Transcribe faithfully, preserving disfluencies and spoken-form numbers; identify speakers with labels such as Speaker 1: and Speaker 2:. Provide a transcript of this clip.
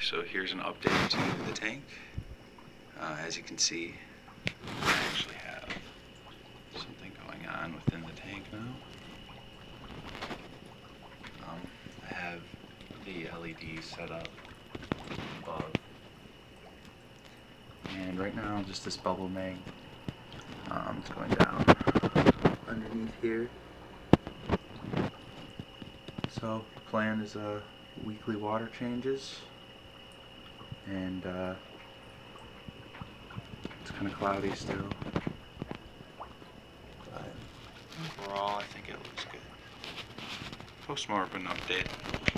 Speaker 1: So here's an update to the tank. Uh, as you can see, I actually have something going on within the tank now. Um, I have the L E D set up above, and right now just this bubble mag um, is going down underneath here. So the plan is uh, weekly water changes, and uh, it's kind of cloudy still, but overall I think it looks good. Post more of an update.